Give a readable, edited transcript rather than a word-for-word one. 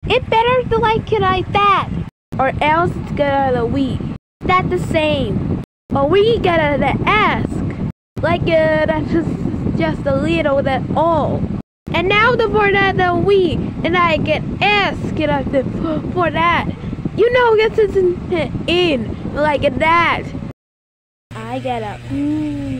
It better to like it like that, or else it's gonna we. That's the same. Or we gotta ask, like that's just a little that all. And now the for that the we, and I get asked for that. You know, this isn't in like that. I get up.